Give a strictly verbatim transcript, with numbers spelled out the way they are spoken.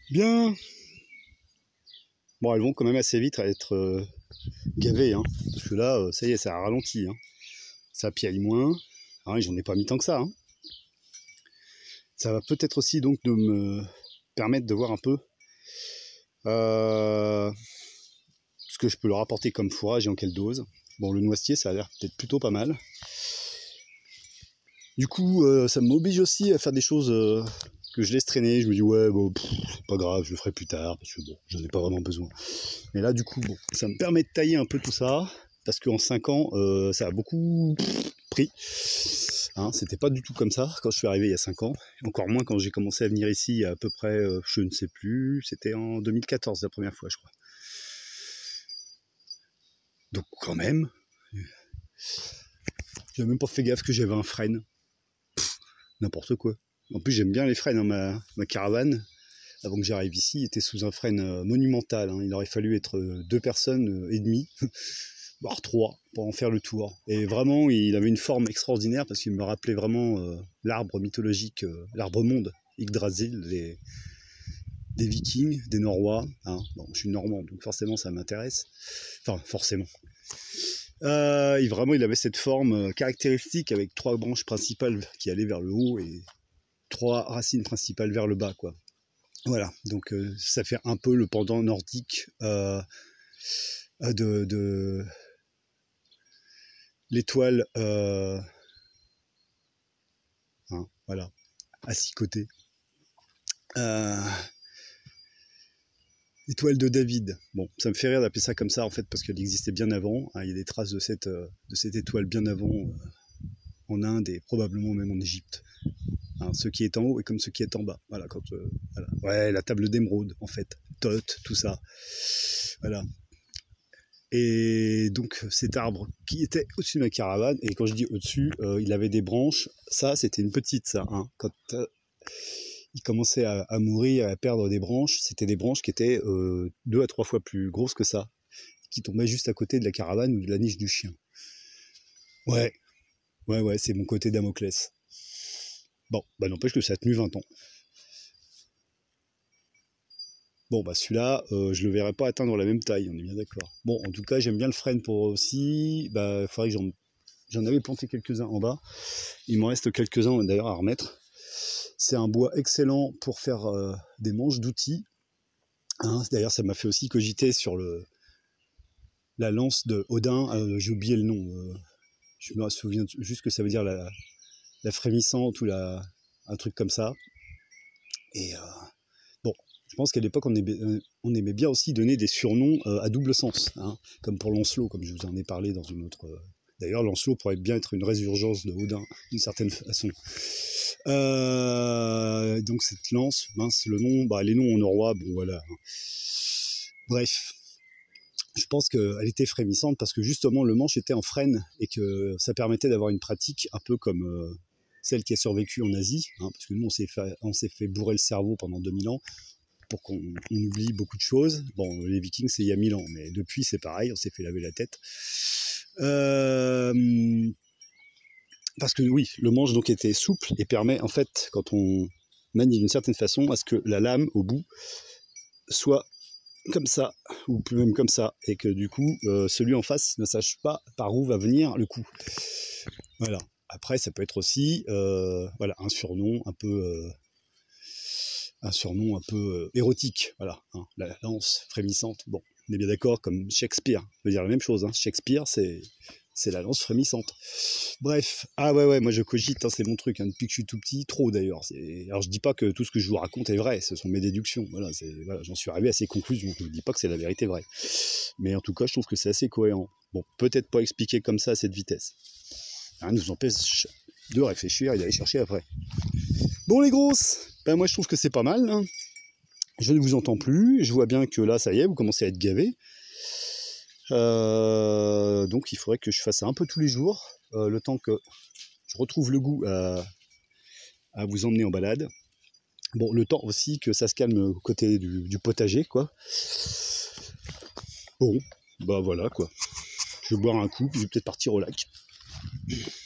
Bien. Bon, elles vont quand même assez vite à être euh, gavées, hein, parce que là, euh, ça y est, ça a ralenti. Hein. Ça piaille moins. Ah, j'en ai pas mis tant que ça. Hein. Ça va peut-être aussi donc de me permettre de voir un peu euh, ce que je peux leur apporter comme fourrage et en quelle dose. Bon, le noisetier, ça a l'air peut-être plutôt pas mal. Du coup, euh, ça m'oblige aussi à faire des choses euh, que je laisse traîner. Je me dis, ouais, bon, c'est pas grave, je le ferai plus tard, parce que bon, j'en ai pas vraiment besoin. Mais là, du coup, bon, ça me permet de tailler un peu tout ça, parce qu'en cinq ans, euh, ça a beaucoup pff, pris. Hein, c'était pas du tout comme ça quand je suis arrivé il y a cinq ans. Encore moins quand j'ai commencé à venir ici, à peu près, euh, je ne sais plus, c'était en deux mille quatorze la première fois, je crois. Donc, quand même, j'ai même pas fait gaffe que j'avais un frêne. N'importe quoi. En plus, j'aime bien les frênes. Hein. Ma, ma caravane, avant que j'arrive ici, était sous un frêne euh, monumental. Hein. Il aurait fallu être euh, deux personnes euh, et demie, voire trois, pour en faire le tour. Et vraiment, il avait une forme extraordinaire parce qu'il me rappelait vraiment euh, l'arbre mythologique, euh, l'arbre monde, Yggdrasil, des, des Vikings, des Norrois. Hein. Bon, je suis normand, donc forcément, ça m'intéresse. Enfin, forcément. Euh, et vraiment, il avait cette forme caractéristique avec trois branches principales qui allaient vers le haut et trois racines principales vers le bas, quoi. Voilà, donc euh, ça fait un peu le pendant nordique euh, de, de l'étoile, euh, hein, voilà, à six côtés. Euh, Étoile de David. Bon, ça me fait rire d'appeler ça comme ça en fait parce qu'elle existait bien avant. Hein, il y a des traces de cette, euh, de cette étoile bien avant euh, en Inde et probablement même en Égypte. Hein, ce qui est en haut et comme ce qui est en bas. Voilà, quand, euh, voilà. Ouais, la table d'émeraude en fait, Thoth, tout ça. Voilà. Et donc cet arbre qui était au-dessus de ma caravane, et quand je dis au-dessus, euh, il avait des branches. Ça, c'était une petite, ça. Hein, quand euh, il commençait à, à mourir, à perdre des branches, c'était des branches qui étaient euh, deux à trois fois plus grosses que ça, qui tombaient juste à côté de la caravane ou de la niche du chien. Ouais, ouais, ouais, c'est mon côté Damoclès. Bon, bah n'empêche que ça a tenu vingt ans. Bon, bah celui-là, euh, je le verrai pas atteindre la même taille, on est bien d'accord. Bon, en tout cas, j'aime bien le frêne pour aussi. Bah, il faudrait que j'en, j'en avais planté quelques-uns en bas. Il m'en reste quelques-uns d'ailleurs à remettre. C'est un bois excellent pour faire euh, des manches d'outils. Hein, d'ailleurs, ça m'a fait aussi cogiter sur le, la lance de Odin. Euh, j'ai oublié le nom. Euh, je me souviens juste que ça veut dire la, la frémissante ou la, un truc comme ça. Et euh, bon, je pense qu'à l'époque, on aimait, on aimait bien aussi donner des surnoms euh, à double sens, hein, comme pour Lancelot, comme je vous en ai parlé dans une autre... Euh... D'ailleurs, Lancelot pourrait bien être une résurgence de Odin, d'une certaine façon. Euh, donc cette lance, mince, le nom, bah, les noms en norrois, bon voilà. Bref, je pense qu'elle était frémissante parce que justement le manche était en frêne et que ça permettait d'avoir une pratique un peu comme... Euh, celle qui a survécu en Asie, hein, parce que nous on s'est fait, on s'est fait bourrer le cerveau pendant deux mille ans pour qu'on on oublie beaucoup de choses. Bon, les Vikings c'est il y a mille ans, mais depuis c'est pareil, on s'est fait laver la tête. Euh, parce que oui, le manche donc était souple et permet en fait, quand on manie d'une certaine façon, à ce que la lame au bout soit comme ça, ou plus même comme ça, et que du coup, euh, celui en face ne sache pas par où va venir le coup. Voilà. Après, ça peut être aussi euh, voilà, un surnom un peu, euh, un surnom un peu euh, érotique. Voilà, hein, la lance frémissante. Bon, on est bien d'accord, comme Shakespeare. Je veux dire la même chose. Hein. Shakespeare, c'est c'est la lance frémissante. Bref, ah ouais, ouais, moi je cogite, hein, c'est mon truc. Hein, depuis que je suis tout petit, trop d'ailleurs. Alors je dis pas que tout ce que je vous raconte est vrai. Ce sont mes déductions. Voilà, voilà, j'en suis arrivé à ces conclusions. Je ne dis pas que c'est la vérité vraie. Mais en tout cas, je trouve que c'est assez cohérent. Bon, peut-être pas expliqué comme ça à cette vitesse. Rien ne nous empêche de réfléchir et d'aller chercher après. Bon les grosses, ben moi je trouve que c'est pas mal. Hein. Je ne vous entends plus. Je vois bien que là, ça y est, vous commencez à être gavés. Euh, donc il faudrait que je fasse ça un peu tous les jours, euh, le temps que je retrouve le goût à, à vous emmener en balade. Bon, le temps aussi que ça se calme côté du, du potager, quoi. Bon, bah voilà, quoi. Je vais boire un coup, puis je vais peut-être partir au lac.